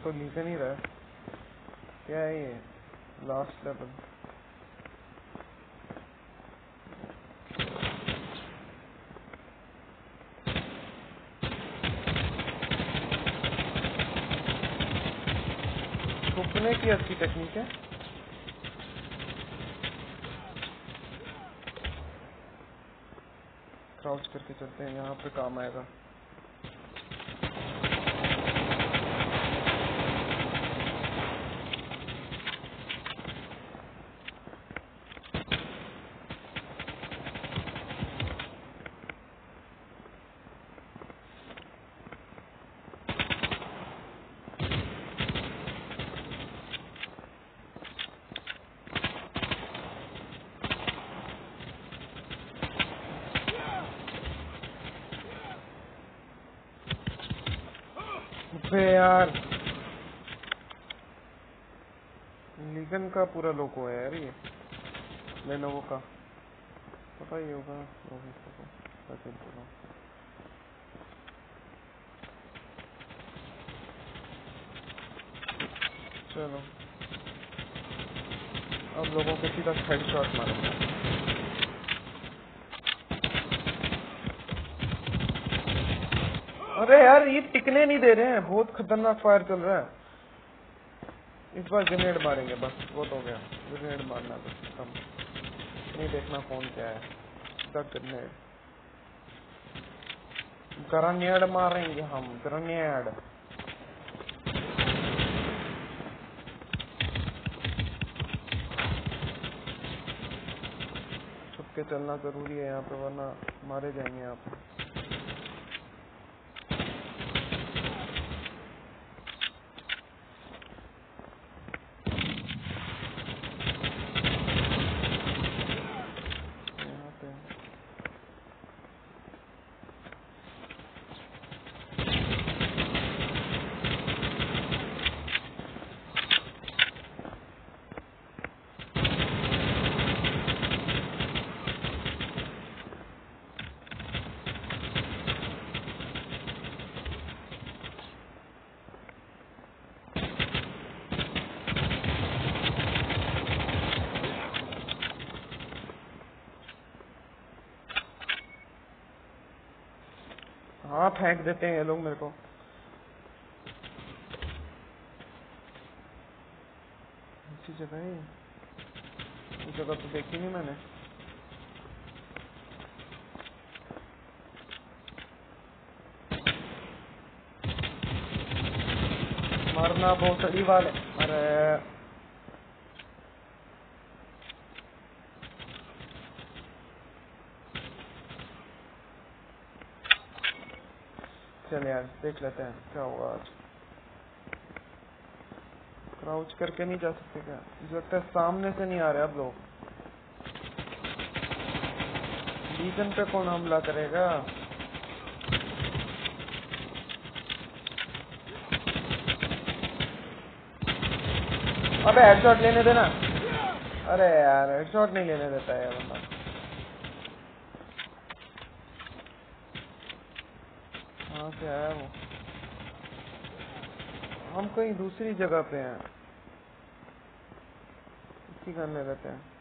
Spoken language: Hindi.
तो लीगन ही रहा है। क्या है ये? Last level. छुपने की अच्छी टेक्निक है। क्राउच करके चलते हैं, यहाँ पे काम आएगा। यार लीगन का पूरा लोगो है यार, ये लेनोवो का पता ही होगा। चलो अब लोगों के सीधा हेडशॉट मारूंगा। अरे यार ये टिकने नहीं दे रहे हैं, बहुत खतरनाक फायर चल रहा है। इस बार ग्रेनेड मारेंगे बस, बहुत हो गया। ग्रेनेड मारना बस खत्म, नहीं देखना कौन क्या है। ग्रेनेड ग्रेनेड मारेंगे हम, ग्रेनेड। छुप के चलना जरूरी है यहाँ पे, वरना मारे जाएंगे यहाँ पे। हाँ फेंक देते हैं ये लोग मेरे को। अच्छी जगह है ये जगह तो देखी नहीं मैंने। मारना भोसड़ी वाले। अरे चल यार देख लेते हैं क्या होगा आज। क्राउच करके नहीं जा सकते क्या? मुझे लगता है सामने से नहीं आ रहे अब लोग। लीजन पे कौन हमला करेगा? अबे हेडशॉट लेने देना। अरे यार हेडशॉट नहीं लेने देता है बंदा। कहाँ से आया वो? हम कहीं दूसरी जगह पे हैं, इसकी गन ले लेते हैं।